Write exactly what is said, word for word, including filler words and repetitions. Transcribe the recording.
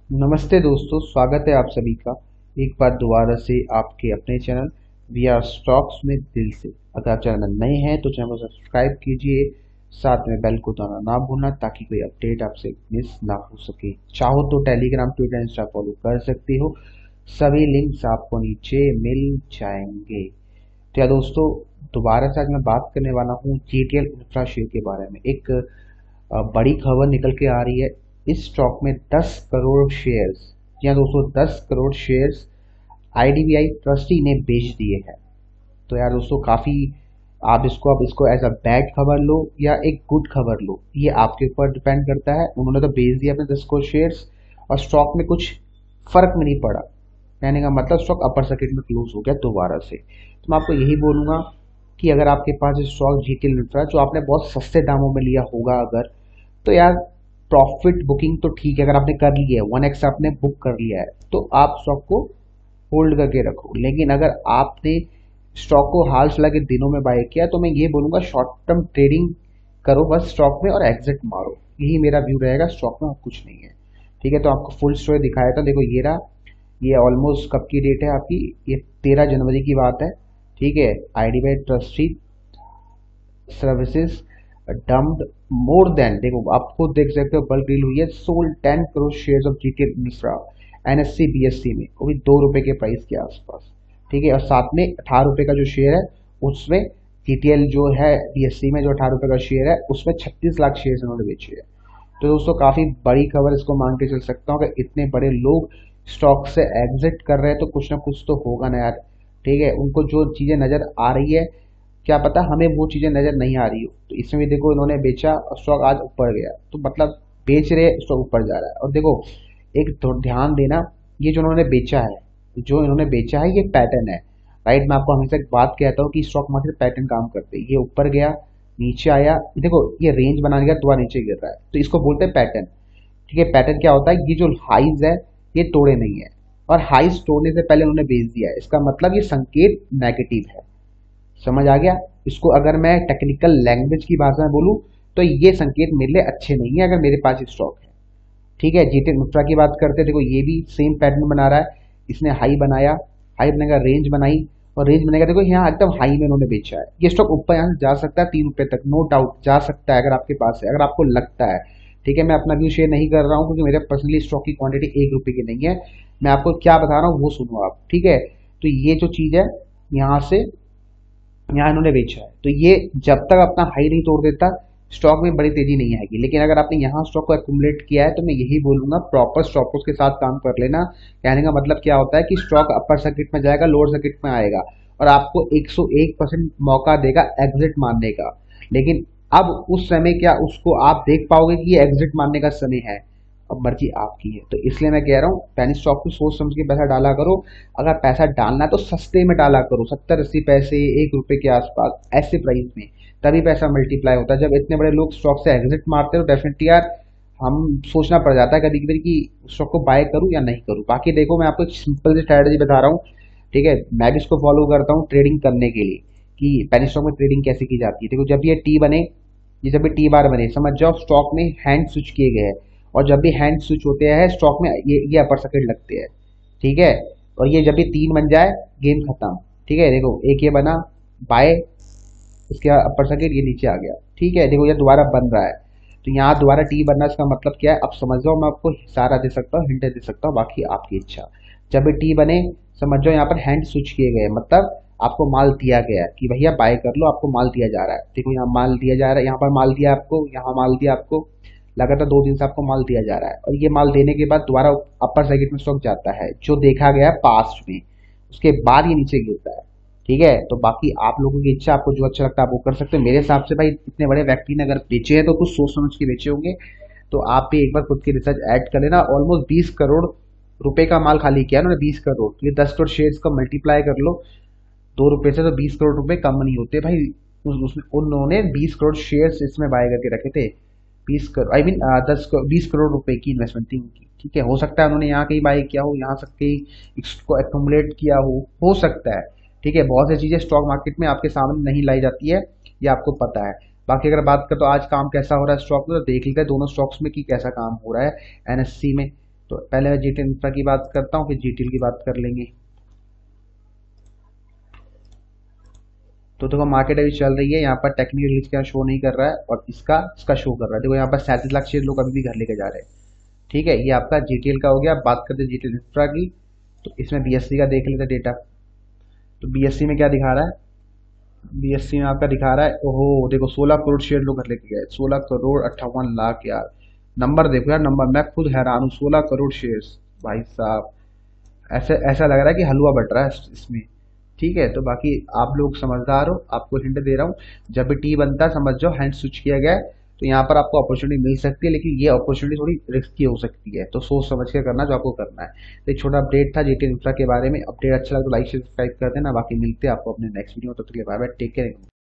नमस्ते दोस्तों, स्वागत है आप सभी का एक बार दोबारा से आपके अपने चैनल वी आर स्टॉक्स में दिल से। अगर आप चैनल में नए हैं तो चैनल को सब्सक्राइब कीजिए, साथ में बेल को दबाना ना भूलना ताकि कोई अपडेट आपसे मिस ना हो सके। चाहो तो टेलीग्राम, ट्विटर, इंस्टा फॉलो कर सकते हो, सभी लिंक्स आपको नीचे मिल जाएंगे। तो या दोस्तों, दोबारा से आज मैं बात करने वाला हूँ जीटीएल इंफ्रा शेयर के बारे में। एक अ, बड़ी खबर निकल के आ रही है। इस स्टॉक में दस करोड़ शेयर्स, जी हाँ दोस्तों, दस करोड़ शेयर्स आईडीबीआई ट्रस्टी ने बेच दिए हैं। तो यार दोस्तों, काफी, आप इसको आप इसको एज अ बैड खबर लो या एक गुड खबर लो, ये आपके ऊपर डिपेंड करता है। उन्होंने तो बेच दिया अपने दस करोड़ शेयर्स और स्टॉक में कुछ फर्क में नहीं पड़ा। कहने का मतलब स्टॉक अपर सर्किट में क्लोज हो गया दोबारा से। तो मैं आपको यही बोलूंगा कि अगर आपके पास स्टॉक जीटीएल इंफ्रा जो आपने बहुत सस्ते दामों में लिया होगा, अगर, तो यार प्रॉफिट बुकिंग तो ठीक है, अगर आपने कर लिया है, वन एक्स आपने बुक कर लिया है, तो आप स्टॉक को होल्ड करके रखो। लेकिन अगर आपने स्टॉक को हाल फिलहाल के दिनों में बाय किया तो मैं ये बोलूंगा शॉर्ट टर्म ट्रेडिंग करो बस स्टॉक में और एग्जिट मारो। यही मेरा व्यू रहेगा स्टॉक में, और कुछ नहीं है। ठीक है, तो आपको फुल स्टोरी दिखाया था। देखो ये रहा, ये ऑलमोस्ट कब की डेट है आपकी, ये तेरह जनवरी की बात है। ठीक है, IDBI trustee services dumped more than, देखो आप खुद देख सकते हो, बल्क डील हुई है, sold ten crore shares of GTL Infra NSC BSC में, वो भी दो रुपए के प्राइस के आसपास। ठीक है, और साथ में अठारह रुपए का जो शेयर है उसमें जीटीएल जो है बीएससी में जो अठारह रुपए का शेयर है उसमें छत्तीस लाख शेयर उन्होंने बेचे हैं। तो दोस्तों, काफी बड़ी खबर इसको मान के चल सकता हूँ कि इतने बड़े लोग स्टॉक से एग्जिट कर रहे हैं तो कुछ ना कुछ तो होगा ना यार। ठीक है, उनको जो चीजें नजर आ रही है, क्या पता हमें वो चीजें नजर नहीं आ रही हो। तो इसमें भी देखो, इन्होंने बेचा और स्टॉक आज ऊपर गया, तो मतलब बेच रहे स्टॉक ऊपर जा रहा है। और देखो, एक तो ध्यान देना, ये जो उन्होंने बेचा है, जो इन्होंने बेचा है ये पैटर्न है। राइट, मैं आपको हमेशा एक बात कहता हूँ कि स्टॉक मार्केट पैटर्न काम करते हैं। ये ऊपर गया, नीचे आया, देखो ये रेंज बना गया, दोबारा नीचे गिर रहा है, तो इसको बोलते हैं पैटर्न। ठीक है, पैटर्न क्या होता है, ये जो हाइज है ये तोड़े नहीं है, और हाइज तोड़ने से पहले उन्होंने बेच दिया है, इसका मतलब ये संकेत नेगेटिव है। समझ आ गया? इसको अगर मैं टेक्निकल लैंग्वेज की भाषा में बोलूं तो ये संकेत मेरे लिए अच्छे नहीं है अगर मेरे पास स्टॉक है। ठीक है, जीटीएल इंफ्रा की बात करते हैं। देखो ये भी सेम पैटर्न बना रहा है, इसने हाई बनाया, हाई बनेगा, रेंज बनाई, और रेंज बनेगा, देखो यहाँ एकदम हाई में उन्होंने बेचा है। ये स्टॉक ऊपर यहाँ से जा सकता है तीन रुपए तक, नो डाउट जा सकता है अगर आपके पास है, अगर आपको लगता है। ठीक है, मैं अपना व्यू शेयर नहीं कर रहा हूँ क्योंकि मेरे पर्सनली स्टॉक की क्वांटिटी एक रुपए की नहीं है। मैं आपको क्या बता रहा हूँ वो सुनो आप। ठीक है, तो ये जो चीज है, यहाँ से यहाँ इन्होंने बेचा है, तो ये जब तक अपना हाई नहीं तोड़ देता स्टॉक में बड़ी तेजी नहीं आएगी। लेकिन अगर आपने यहाँ स्टॉक को एक्यूमुलेट किया है तो मैं यही बोलूंगा प्रॉपर स्टॉप लॉस के साथ काम कर लेना। कहने का मतलब क्या होता है कि स्टॉक अपर सर्किट में जाएगा, लोअर सर्किट में आएगा, और आपको एक सौ एक परसेंट मौका देगा एग्जिट मारने का। लेकिन अब उस समय क्या उसको आप देख पाओगे कि ये एग्जिट मारने का समय है? अब मर्जी आपकी है। तो इसलिए मैं कह रहा हूँ पहले स्टॉक को सोच समझ के पैसा डाला करो। अगर पैसा डालना है तो सस्ते में डाला करो, सत्तर अस्सी पैसे, एक रुपए के आसपास, ऐसे प्राइस में, तभी पैसा मल्टीप्लाई होता है। जब इतने बड़े लोग स्टॉक से एग्जिट मारते हैं तो डेफिनेटली यार हम सोचना पड़ जाता है कभी कभी कि स्टॉक को बाय करूं या नहीं करूं। बाकी देखो, मैं आपको एक सिंपल सी स्ट्रैटेजी बता रहा हूँ। ठीक है, मैं भी इसको फॉलो करता हूँ ट्रेडिंग करने के लिए, कि पेनी स्टॉक में ट्रेडिंग कैसे की जाती है। देखो, जब ये टी बने, ये जब भी टी बार बने, समझ जाओ स्टॉक में हैंड स्विच किए गए हैं, और जब भी हैंड स्विच होते हैं स्टॉक में ये ये अपर सर्किट लगते हैं। ठीक है, और ये जब भी तीन बन जाए गेम खत्म। ठीक है, देखो एक ये बना बाय, इसके बाद अपर सर्किट, ये नीचे आ गया। ठीक है, देखो ये दोबारा बन रहा है, तो यहाँ दोबारा टी बनना, इसका मतलब क्या है अब समझ जाओ। मैं आपको इशारा दे सकता हूँ, हिंट दे सकता हूँ, बाकी आपकी इच्छा। जब भी टी बने समझ जाओ यहाँ पर हैंड स्विच किए गए, मतलब आपको माल दिया गया है कि भैया बाय कर लो, आपको माल दिया जा रहा है। देखो यहाँ माल दिया जा रहा है, यहाँ पर माल दिया आपको, यहाँ माल दिया आपको, लगातार दो दिन से आपको माल दिया जा रहा है, और ये माल देने के बाद दोबारा अपर सर्किट में स्टॉक जाता है, जो देखा गया है पास्ट में, उसके बाद ये नीचे गिरता है। ठीक है, तो बाकी आप लोगों की इच्छा, आपको जो अच्छा लगता है आप वो कर सकते हो। मेरे हिसाब से भाई इतने बड़े व्यक्ति ने अगर बेचे हैं तो कुछ सोच समझ के बेचे होंगे। तो आप भी एक बार खुद की रिसर्च ऐड कर लेना। ऑलमोस्ट बीस करोड़ रुपए का माल खाली किया ना, बीस करोड़, तो ये दस करोड़ शेयर्स का मल्टीप्लाई कर लो दो रुपए से, तो बीस करोड़ रुपए कम नहीं होते भाई। उस, उसमें उन्होंने बीस करोड़ शेयर्स इसमें बाय करके रखे थे। बीस करोड़ आई मीन दस बीस करोड़ रुपए की इन्वेस्टमेंट थी उनकी। ठीक है, हो सकता है उन्होंने यहाँ कहीं बाय किया हो, यहाँ से कहीं इसको एक्यूमुलेट किया हो हो सकता है। ठीक है, बहुत सी चीजें स्टॉक मार्केट में आपके सामने नहीं लाई जाती है, ये आपको पता है। बाकी अगर बात करें तो आज काम कैसा हो रहा है स्टॉक में, तो देख लेते हैं दोनों स्टॉक्स में कि कैसा काम हो रहा है। एनएससी में तो पहले मैं जीटीएल इंफ्रा की बात करता हूँ, फिर जीटीएल की बात कर लेंगे। तो देखो मार्केट अभी चल रही है, यहाँ पर टेक्निकल इसका शो नहीं कर रहा है और इसका इसका शो कर रहा है। देखो यहाँ पर सैंतीस लाख शेयर लोग अभी भी घर लेके जा रहे हैं। ठीक है, ये आपका जीटीएल का हो गया। बात करते हैं जीटीएल इंफ्रा की, तो इसमें बीएससी का देख लेते डेटा। तो बीएससी में क्या दिखा रहा है, बीएससी में आपका दिखा रहा है, ओहो देखो सोलह करोड़ शेयर लोग घर लेके गए, सोलह करोड़ अट्ठावन लाख यार। नंबर देखो यार, नंबर मैं खुद हैरान हूँ, सोलह करोड़ शेयर भाई साहब। ऐसे ऐसा लग रहा है कि हलवा बट रहा है इसमें। ठीक है, तो बाकी आप लोग समझदार हो, आपको हिंट दे रहा हूँ, जब भी टी बनता है समझ जाओ हैंड स्विच किया गया है, तो यहाँ पर आपको अपॉर्चुनिटी मिल सकती है, लेकिन ये अपॉर्चुनिटी थोड़ी रिस्की हो सकती है, तो सोच समझ के करना जो आपको करना है। तो एक छोटा अपडेट था जीटीएल इंफ्रा के बारे में। अपडेट अच्छा लगा तो लाइक शेयर सब्सक्राइब कर देना। बाकी मिलते हैं आपको अपने नेक्स्ट वीडियो में, तब तक के लिए बाय बाय, टेक केयर।